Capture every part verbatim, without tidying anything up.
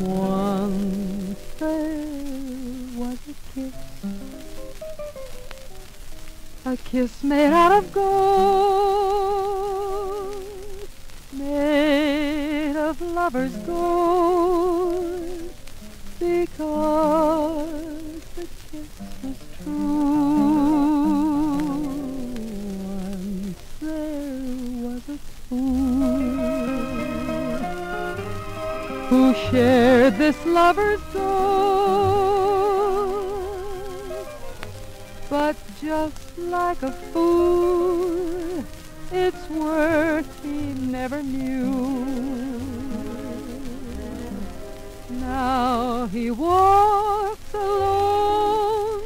Once there was a kiss, a kiss made out of gold, made of lovers' gold, because the kiss was true. Once there was a fool who shared this lover's gold, but just like a fool, its worth he never knew. Now he walks alone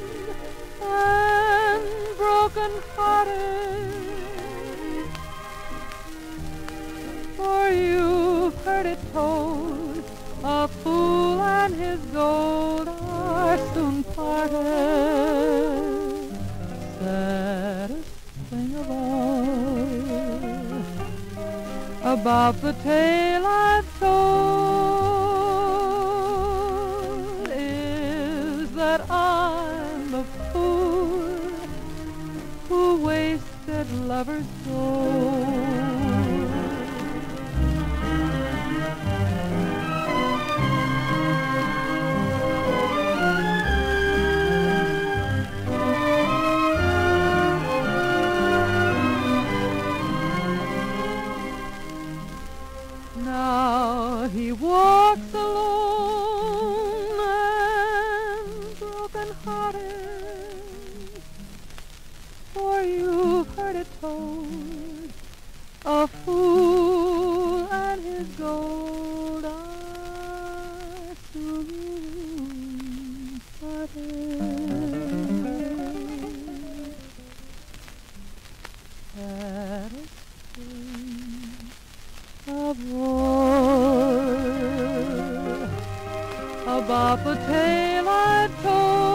and broken-hearted, for you've heard it told, a fool and his gold are soon parted. Saddest thing of all about the tale I've told is that I'm the fool who wasted lovers' gold. Now he walks alone and broken-hearted, for you've heard it told, a fool and his gold are soon parted. Saddest thing of all about the tale I told